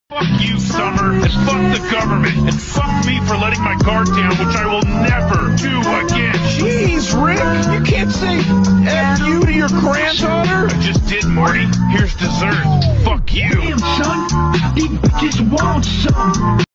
Fuck you, Summer, and fuck the government, and fuck me for letting my guard down, which I will never do again. Jeez, Rick, you can't say F you to your granddaughter. I just did, Morty. Here's dessert. Fuck you. Damn, son, these bitches want some.